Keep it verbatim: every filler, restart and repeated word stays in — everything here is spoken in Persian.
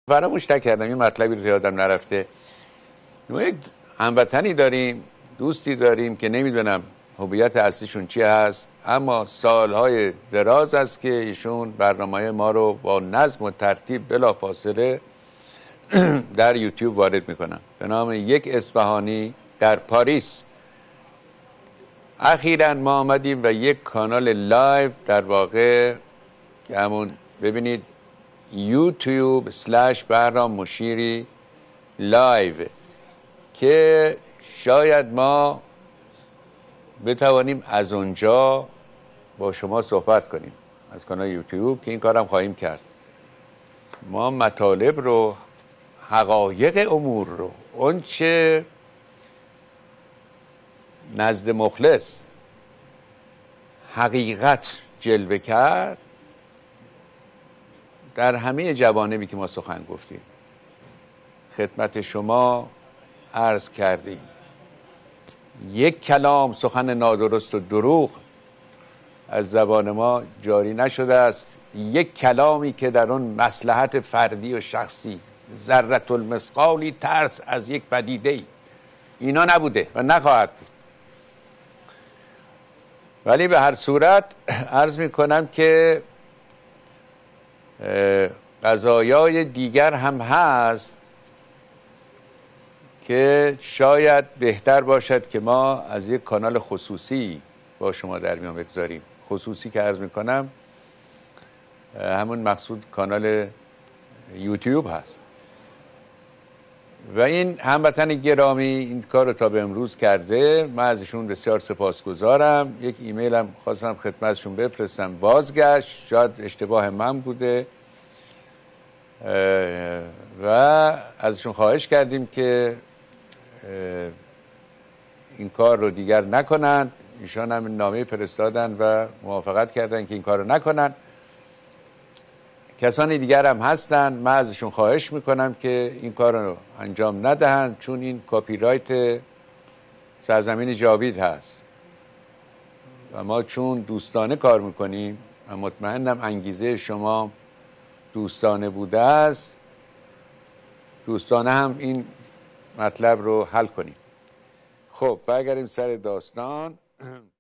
فراموش نکردم این مطلبی رو یادم نرفته. ما یک هموطنی داریم، دوستی داریم که نمیدونم هویت اصلیشون چی هست، اما سالهای دراز است که ایشون برنامه ما رو با نظم و ترتیب بلافاصله در یوتیوب وارد میکنن به نام یک اصفهانی در پاریس. اخیراً ما آمدیم و یک کانال لایو در واقع که همون ببینید یوتیوب سلش بهرام مشیری لایو که شاید ما بتوانیم از اونجا با شما صحبت کنیم از کانال یوتیوب که این کارم خواهیم کرد. ما مطالب رو، حقایق امور رو، اون چه نزد مخلص حقیقت جلوه کرد در همه جوانبی که ما سخن گفتیم خدمت شما عرض کردیم. یک کلام سخن نادرست و دروغ از زبان ما جاری نشده است. یک کلامی که در اون مصلحت فردی و شخصی ذرة المثقالی ترس از یک پدیده اینا نبوده و نخواهد بود. ولی به هر صورت عرض می کنم که قضایای دیگر هم هست که شاید بهتر باشد که ما از یک کانال خصوصی با شما در میان بگذاریم. خصوصی که عرض می کنم همون مقصود کانال یوتیوب هست و این هموطن گرامی این کار رو تا به امروز کرده. من ازشون بسیار سپاسگزارم. یک ایمیل هم خواستم خدمتشون بفرستم، بازگشت، شاید اشتباه من بوده و ازشون خواهش کردیم که این کار رو دیگر نکنن. ایشان هم نامه فرستادن و موافقت کردن که این کار رو نکنن. کسانی دیگر هم هستن، من ازشون خواهش میکنم که این کار رو انجام ندهند، چون این کپی رایت سرزمین جاوید هست و ما چون دوستانه کار میکنیم و مطمئنم انگیزه شما دوستانه بوده است، دوستانه هم این مطلب رو حل کنیم. خب برگردیم سر داستان.